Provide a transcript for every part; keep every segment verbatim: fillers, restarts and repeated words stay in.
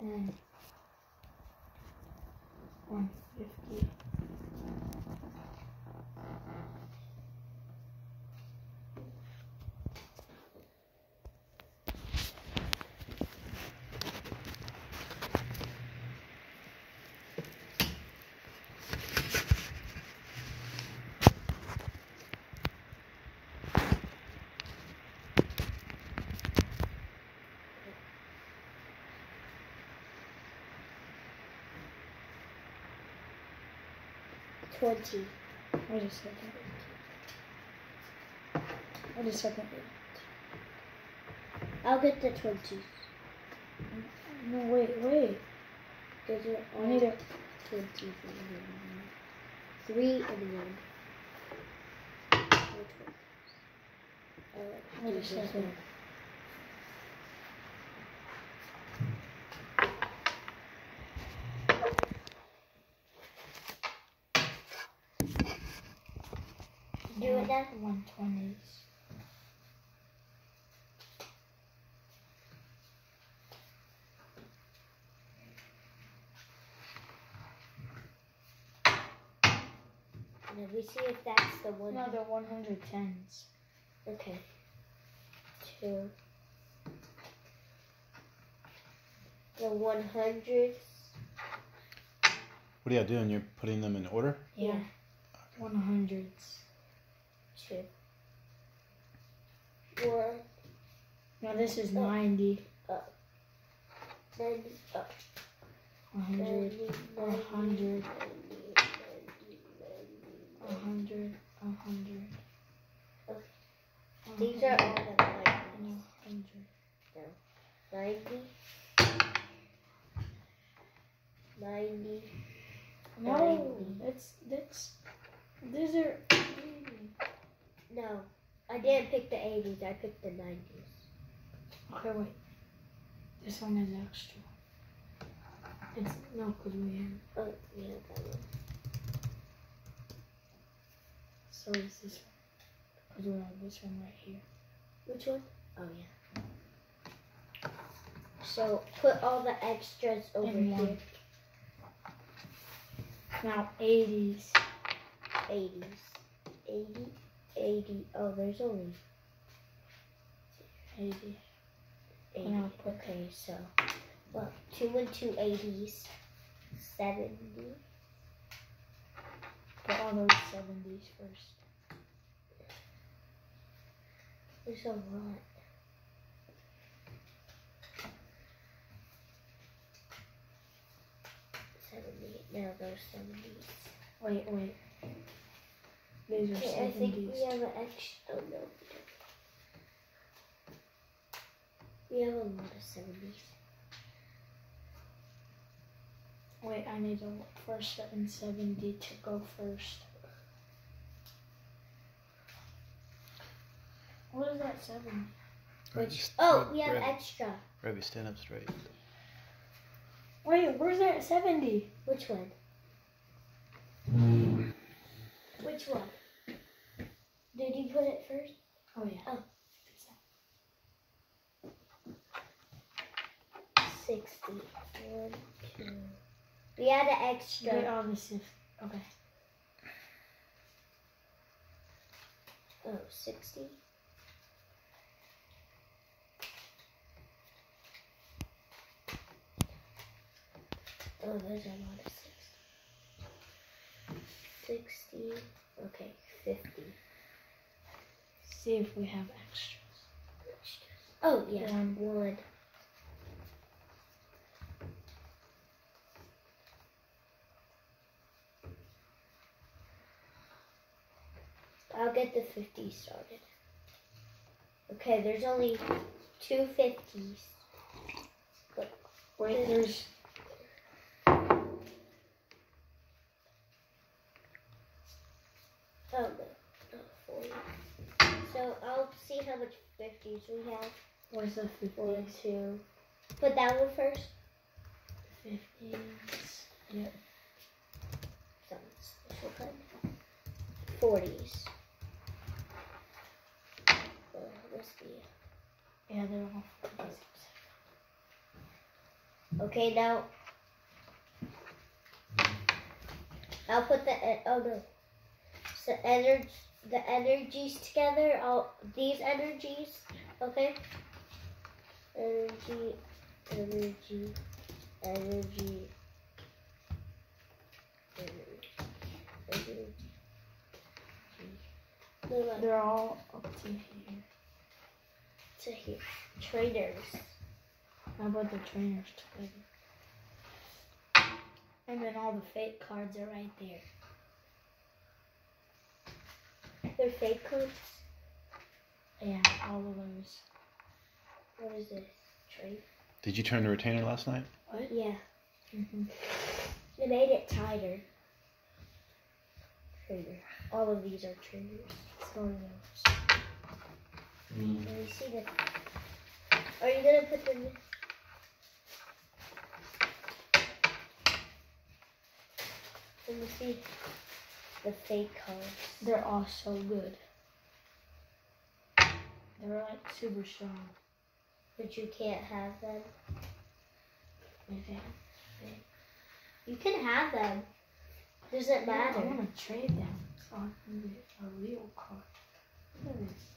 ten. one fifty. Twenty. Wait a second. Wait a second. I'll get the twenties. No, wait, wait. Those are I all need a twenties. Three and one. Uh, Wait a second. Do it now. One twenties. And then we see if that's the one. No, they're one hundred tens. Okay. Two. The one hundreds. What are you doing? You're putting them in order? Yeah. Yeah. One hundreds. Two. One. No, this is Oh. ninety. Ninety. Uh, A hundred. A hundred. A hundred. A hundred. Okay. These are all the No, nineties. hundred. Ninety. Ninety. No, that's that's. These are. No, I didn't pick the eighties. I picked the nineties. Okay, wait. This one is extra. It's no, cause we have. Oh, yeah, that one. So is this one? Cause we have this one right here. Which one? Oh, yeah. So put all the extras over In one. here. Now eighties. eighties. eighty. eighty. Oh, there's only Eighty. eighty. And I'll put Okay, so well, two and two eighties. seventy. Put all those seventies first. There's a lot. seventy. Now those seventies. Wait, wait. These are Okay, I think seventies. we have an extra. Oh no, we don't. We have a lot of seventies. Wait, I need a first seven seventy to go first. What is that seven? Which? Oh, Red- we have Red- extra. Rebby, stand up straight. Wait, where's that seventy? Which one? Which one? Did you put it first? Oh yeah. Oh. Sixty. One, two. We had an extra. Wait, all this is okay. Oh, sixty. Oh, there's a lot of sixty. Sixty. Okay, fifty. See if we have extras. Oh yeah, One. one. I'll get the fifty started. Okay, there's only two fifties. Wait, there's Oh no, not forty. So I'll see how much fifties we have. where's the One, fifties? two. Put that one first. Fifties. Yep. Some special kind. Forties. Oh, must be. Yeah, they're all fifties. Okay, now. I'll put the. Oh no. So energy, the energies together. All these energies. Okay. Energy, energy, energy, energy, energy. No, no, They're all up to here. to here. Trainers. How about the trainers together? And then all the fake cards are right there. They're fake cards. Yeah, all of those. What is this? Train? Did you turn the retainer last night? What? Yeah. Mm-hmm. They made it tighter. Trainer. All of these are trainers. So are those. Let me see the. Are you gonna put them? Let me see the fake cards. They're all so good. They're like super strong. But you can't have them. Okay. You can have them. Doesn't matter. I want to trade them so I can get a real card. Look at this.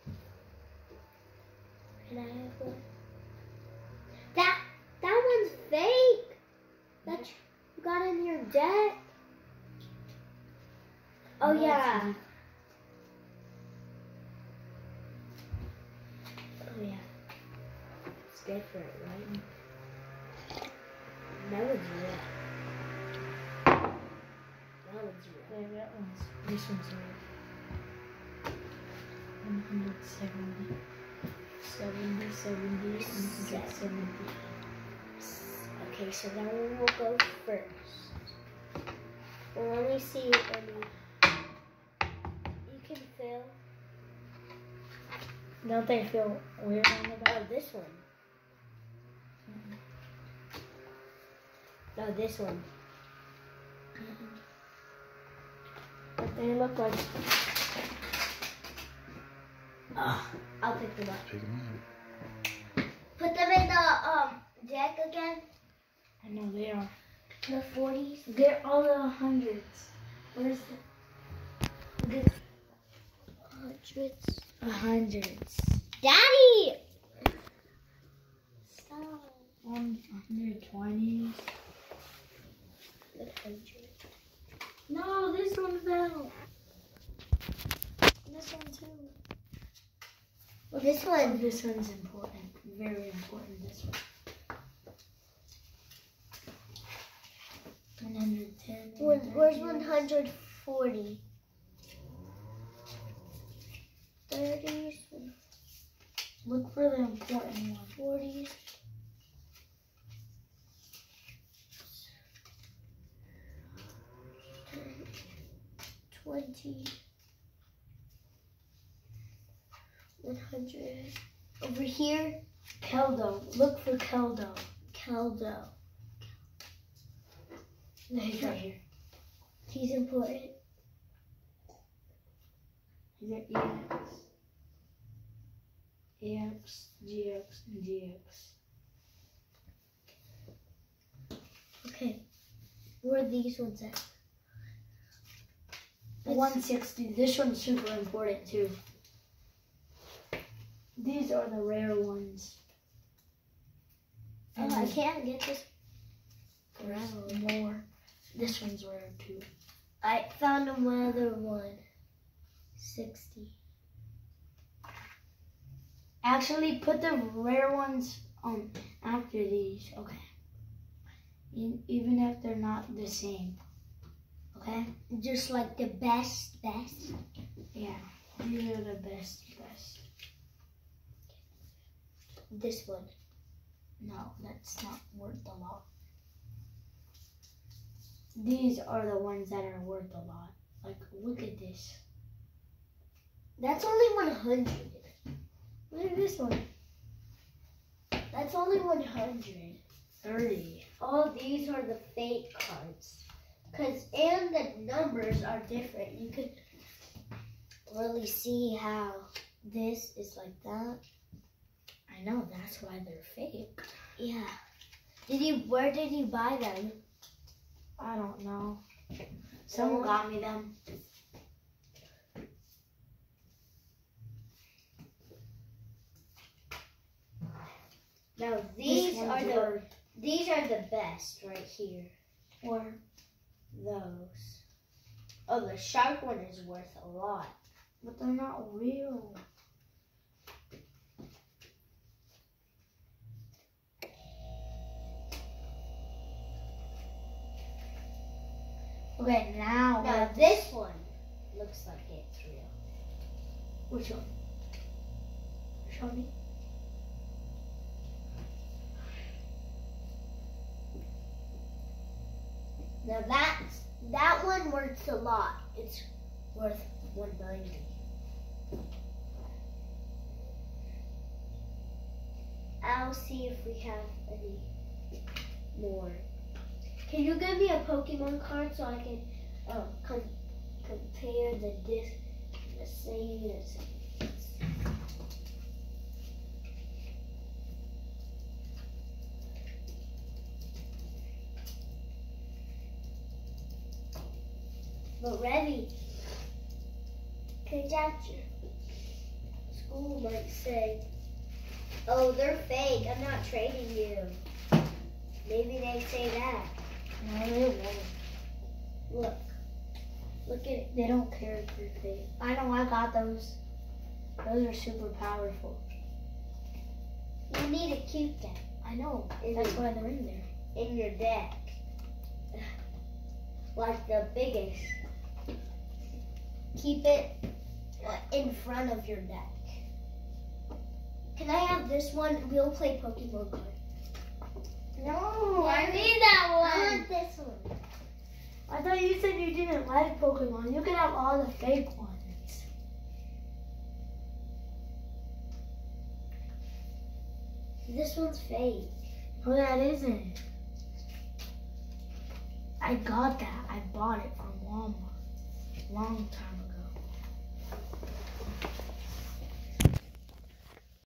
Can I have one? That that one's fake. That you got in your deck. Oh No, yeah. it's Oh yeah. It's different, right? That one's real. That one's real. Yeah, that one's. This one's real. one hundred seventy. seventy, seventy, one hundred seventy. Okay, so that one will go first. Well, let me see any. You can fill. Don't they feel weird on the Oh, back? this one. No, this one. But they look like. Oh, I'll pick them up. Pick 'em up. Put them in the um deck again. I know they are. The forties. They're all the hundreds. Where's the. Look at Hundreds. the hundreds. Daddy! Stop. one hundred twenties. Good hundred. No, this one fell. This one too. This Oh, one. this one's important. Very important, this one. one hundred ten. One, where's one hundred forty? thirties, Look for the important one. forties. twenty. one hundred. Over here, Keldo. Look for Keldo. Keldo. No, he's right here. He's important. He's at E X. E X, G X, and G X. Okay. Where are these ones at? one sixty. This one's super important too. These are the rare ones. Oh, I can't get this. There's more. This one's rare too. I found another one. sixty. Actually, put the rare ones um after these. Okay. E- Even if they're not the same. Okay. Just like the best, best. Yeah. These are the best, best. This one. No, that's not worth a lot. These are the ones that are worth a lot. Like, look at this. That's only one hundred. Look at this one. That's only one hundred. thirty. All these are the fake cards. Cause and the numbers are different. You could really see how this is like that. I know, that's why they're fake. Yeah. Did you? Where did you buy them? I don't know. Someone got me them. Now these This are one's the worth- these are the best right here. Or Those. Oh, the shark one is worth a lot. but they're not real. Okay, now. Now this one looks like it's real. Which one? Show me. Now that's that one worth a lot. It's worth one ninety. I'll see if we have any more. Can you give me a Pokemon card so I can uh, com compare the dis the same as But Revy, conjecture. School might say, "Oh, they're fake. I'm not trading you." Maybe they say that. No, they won't. Look, look at it. They don't care if you're fake. I know, I got those. Those are super powerful. You need to keep that I know. in That's your, why they're in there. in your deck, like the biggest. Keep it uh, in front of your deck. Can I have this one? We'll play Pokemon card. No, I need that one. I want this one. I thought you said you didn't like Pokemon. You can have all the fake ones. This one's fake. No, that isn't. I got that. I bought it from Walmart a long time ago.